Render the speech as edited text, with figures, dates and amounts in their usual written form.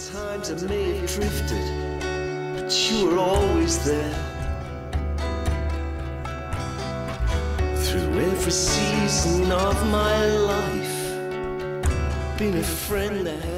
Times I may have drifted, but you were always there. Through every season of my life, been a friend that